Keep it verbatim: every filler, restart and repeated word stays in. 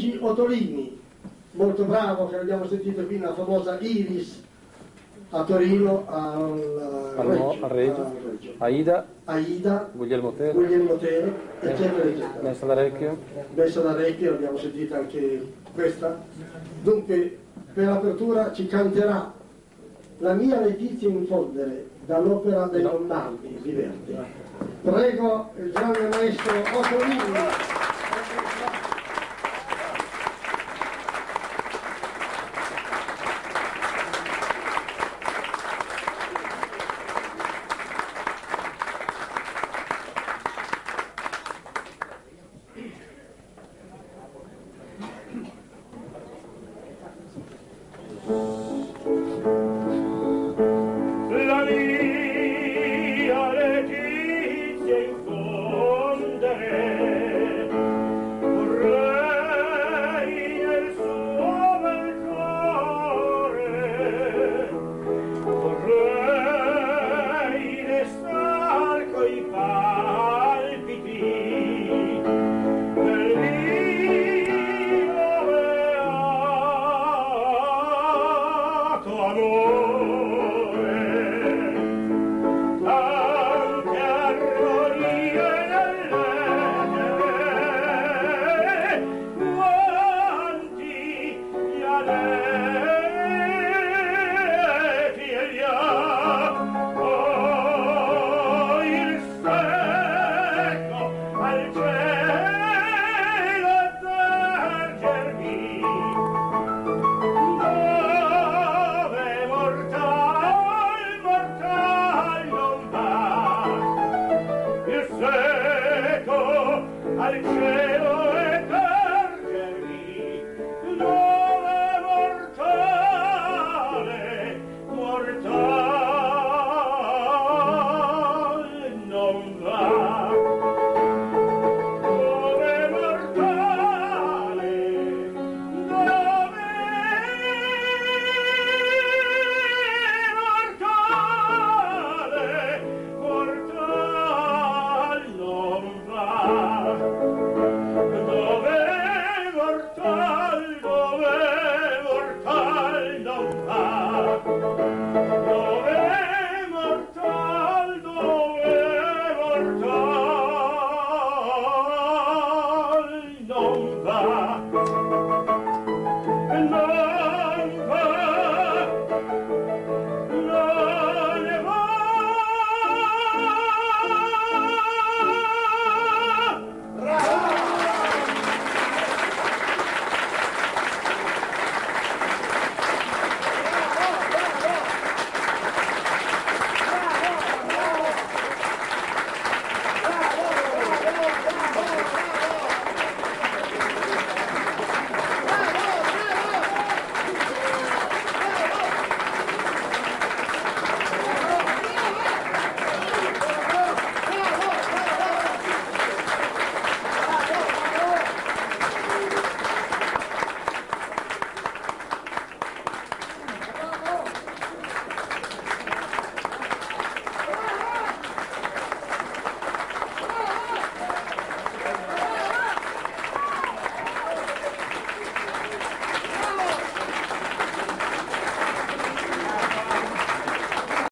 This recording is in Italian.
Luigi Ottolini, molto bravo, che abbiamo sentito qui nella famosa Iris a Torino, al, al, Reggio, al Reggio, al Reggio. Aida, Aida, Guglielmo Tero, Guglielmo Tero, eccetera, eccetera. Messa d'Arecchio. Messa d'Arecchio, abbiamo sentito anche questa. Dunque, per l'apertura ci canterà La mia Letizia in Fondere, dall'opera dei Lombardi di Verdi. Prego il grande maestro Ottolini.